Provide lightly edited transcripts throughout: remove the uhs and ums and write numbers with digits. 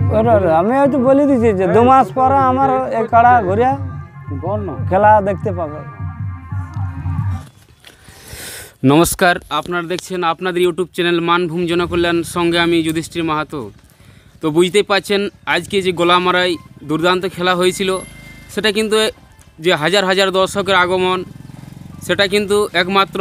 আমি হয়তো বলে দিচ্ছি যে 2 মাস পরে আমার এই কাড়া ঘুরে খেলা দেখতে পাবে। নমস্কার, আপনারা দেখছেন আপনাদের ইউটিউব চ্যানেল মানভূম জনকল্যাণ, সঙ্গে আমি যুধিষ্ঠির মাহাতো। তো বুঝতেই পারছেন আজকে যে গোলামারায় দুর্দান্ত খেলা হয়েছিল, সেটা কিন্তু যে হাজার হাজার দর্শকের আগমন, সেটা কিন্তু একমাত্র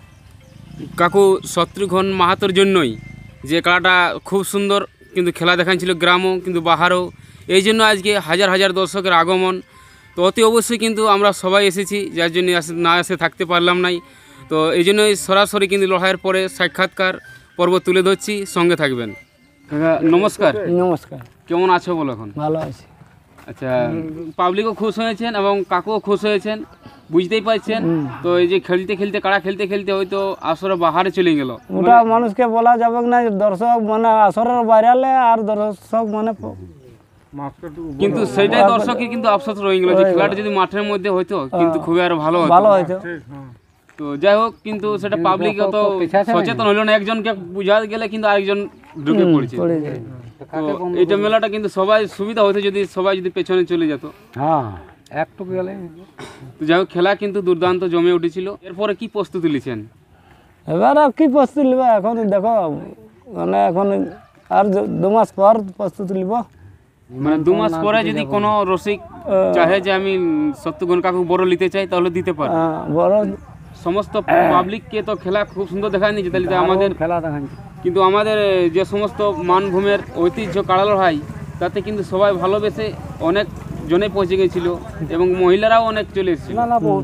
কাকু শত্রুঘ্ন মাহাতোর জন্যই। যে খেলাটা খুব সুন্দর কিন্তু খেলা দেখাচ্ছিল গ্রামও কিন্তু বাহারও, এই জন্য আজকে হাজার হাজার দর্শকের আগমন। তো অতি অবশ্যই কিন্তু আমরা সবাই এসেছি, যার জন্য না এসে থাকতে পারলাম নাই। তো এই জন্যই সরাসরি কিন্তু লড়াইয়ের পরে সাক্ষাৎকার পর্ব তুলে ধরছি, সঙ্গে থাকবেন। নমস্কার। নমস্কার। কেমন আছো বলো? এখন ভালো আছি। আচ্ছা, পাবলিকও খুশ হয়েছেন এবং কাকুও খুশ হয়েছেন, বুঝতেই পারছেন। তো এই যে খেলতে খেলতে কাড়া খেলতে খেলতে হয়তো আসরে বাহারে চলে গেল, ওটা মানুষকে বলা যাবে না। দর্শক মানে আসরের বাইরে আর দর্শক মানে কিন্তু সেইটাই দর্শকের কিন্তু আফসোস রয়ে গেল যে খেলাটা যদি মাঠের মধ্যে হইতো কিন্তু খুবই আরো ভালো হতো। তো যাই হোক, কিন্তু সেটা পাবলিক অত সচেতন হইল না। একজনকে বুঝা গেলে কিন্তু আরেকজন ঢুকে পড়েছে। তো এইটা মেলাটা কিন্তু সবাই সুবিধা হতো যদি সবাই যদি পেছনে চলে যেত। একটু গেলে। তো যাই হোক, খেলা কিন্তু দুর্দান্ত জমে উঠেছিল। এরপরে কি প্রস্তুতি নিয়েছেন? এবার আর কি প্রস্তুতি নিব? এখন দেখো মানে এখন আর 2 মাস পর প্রস্তুতি নিব। মানে 2 মাস পরে যদি কোনো রসিক চাহে যে আমি শত্রুঘ্ন কাকু বড় নিতে চাই, তাহলে দিতে পারে। বড় সমস্ত পাবলিককে তো খেলা খুব সুন্দর দেখায়নি, তাহলে আমাদের খেলা দেখাচ্ছি। কিন্তু আমাদের যে সমস্ত মানভূমের ঐতিহ্য কাড়া লড়াই, তাতে কিন্তু সবাই ভালোবেসে অনেক জনে পৌঁছে গেছিল এবং মহিলারাও অনেক চলে এসেছিল।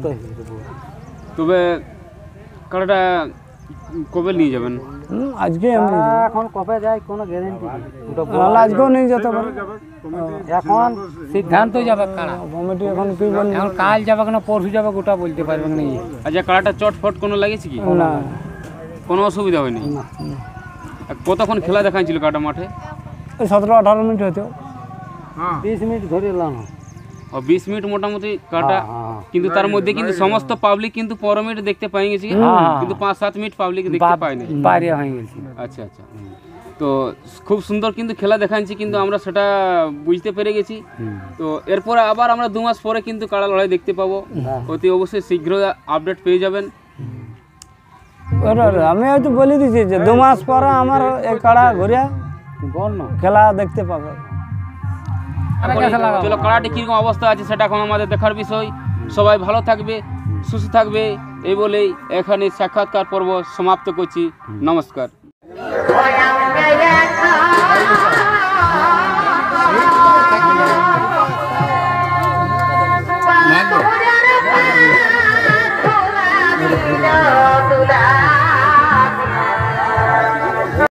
তবে কাড়াটা কবে নিয়ে যাবেন? আজকে এখন কবে যাই কোনো গ্যারান্টি আজকেও নিয়ে যেতে পারে। এখন সিদ্ধান্ত যাবে কাড়া কমিটি, এখন কি বলবো, এখন কাল যাবে না পরশু যাবে ওটা বলতে পারবে না। আচ্ছা, কাড়াটা চটফট কোনো লাগেছে কি? না, কোনো অসুবিধা হয়নি। কতক্ষণ খেলা দেখাচ্ছিল কাটা মাঠে? 17-18 মিনিট হতো। 20 মিনিট ধরে এলাম। 20 মিনিট মোটামুটি কাটা, কিন্তু তার মধ্যে কিন্তু সমস্ত পাবলিক কিন্তু 15 মিনিট দেখতে পাই গেছে, কিন্তু 5-7 মিনিট পাবলিক দেখতে পাইনি। আচ্ছা আচ্ছা, তো খুব সুন্দর কিন্তু খেলা দেখাচ্ছি, কিন্তু আমরা সেটা বুঝতে পেরে গেছি। তো এরপরে আবার আমরা 2 মাস পরে কিন্তু কাড়া লড়াই দেখতে পাবো। অতি অবশ্যই শীঘ্রই আপডেট পেয়ে যাবেন। আমি হয়তো বলে দিচ্ছি যে 2 মাস পরে আমার এই কাড়া ঘুরে খেলা দেখতে পাবে। চলো, কাড়াটি কিরকম অবস্থা আছে সেটা এখন আমাদের দেখার বিষয়। সবাই ভালো থাকবে, সুস্থ থাকবে, এই বলেই এখানে সাক্ষাৎকার পর্ব সমাপ্ত করছি। নমস্কার।